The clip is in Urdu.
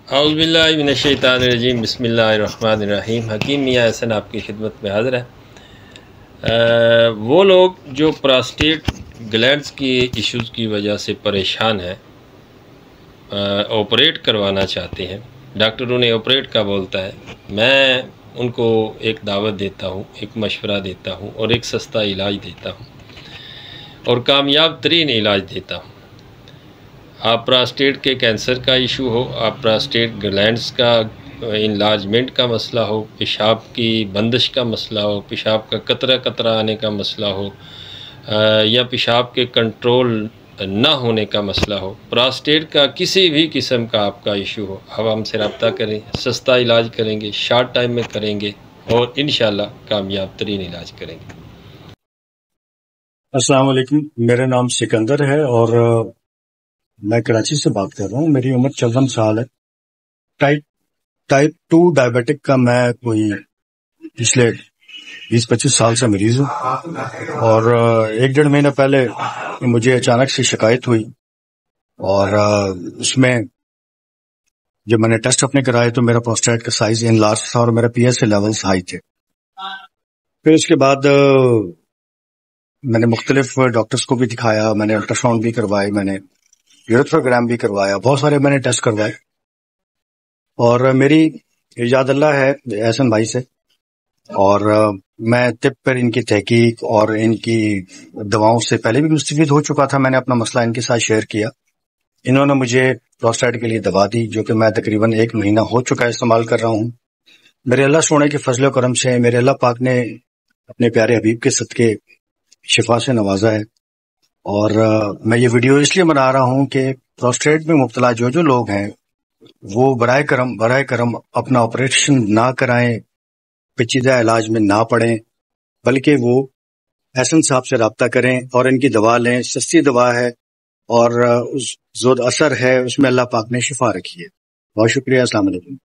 اعوذ باللہ من الشیطان الرجیم، بسم اللہ الرحمن الرحیم۔ حکیم میاں احسن آپ کی خدمت میں حاضر ہے۔ وہ لوگ جو پراسٹیٹ گلینڈز کی ایشوز کی وجہ سے پریشان ہیں، آپریٹ کروانا چاہتے ہیں، ڈاکٹر انہیں آپریٹ کا بولتا ہے، میں ان کو ایک دعوت دیتا ہوں، ایک مشورہ دیتا ہوں اور ایک سستا علاج دیتا ہوں اور کامیاب ترین علاج دیتا ہوں۔ آپ پراسٹیٹ کے کینسر کا ایشو ہو، آپ پراسٹیٹ گلینڈز کا انلارجمنٹ کا مسئلہ ہو، پیشاب کی بندش کا مسئلہ ہو، پیشاب کا قطرہ قطرہ آنے کا مسئلہ ہو، یا پیشاب کے کنٹرول نہ ہونے کا مسئلہ ہو، پراسٹیٹ کا کسی بھی قسم کا آپ کا ایشو ہو، آپ ہم سے رابطہ کریں، سستا علاج کریں گے، شارٹ ٹائم میں کریں گے اور انشاءاللہ کامیاب ترین علاج کریں گے۔ السلام علیکم، میرا نام سکندر ہے اور میں کراچی سے بات کر رہا ہوں۔ میری عمر 54 سال ہے۔ ٹائپ 2 ڈائبیٹک کا میں کوئی پچھلے 20-25 سال سے مریض ہوں، اور 1-1.5 مہینہ پہلے مجھے اچانک سے شکایت ہوئی، اور اس میں جب میں نے ٹیسٹ اپنے کرائے تو میرا پروسٹیٹ کا سائز انلارج تھا اور میرا P S A levels high تھے۔ پھر اس کے بعد میں نے مختلف ڈاکٹرز کو بھی دکھایا، میں نے الٹرا ساؤنڈ بھی کروائے، میں نے یوریتھروگرام بھی کروایا، بہت سارے میں نے ٹیسٹ کروائے، اور میری یاد اللہ ہے احسن بھائی سے، اور میں طب پر ان کی تحقیق اور ان کی دواؤں سے پہلے بھی مستفید ہو چکا تھا۔ میں نے اپنا مسئلہ ان کے ساتھ شیئر کیا، انہوں نے مجھے پروسٹیٹ کے لیے دوا دی، جو کہ میں تقریباً 1 مہینہ ہو چکا ہے استعمال کر رہا ہوں۔ میرے اللہ سونے کے فضل و کرم سے میرے اللہ پاک نے اپنے پیارے حبیب کے صدقے شفا سے نوازا ہے، اور میں یہ ویڈیو اس لیے بنا رہا ہوں کہ پروسٹیٹ میں مبتلا جو لوگ ہیں وہ برائے کرم اپنا آپریشن نہ کرائیں، پیچیدہ علاج میں نہ پڑیں، بلکہ وہ احسن صاحب سے رابطہ کریں اور ان کی دوا لیں۔ سستی دوا ہے اور زود اثر ہے، اس میں اللہ پاک نے شفا رکھی ہے۔ بہت شکریہ، السلام علیکم۔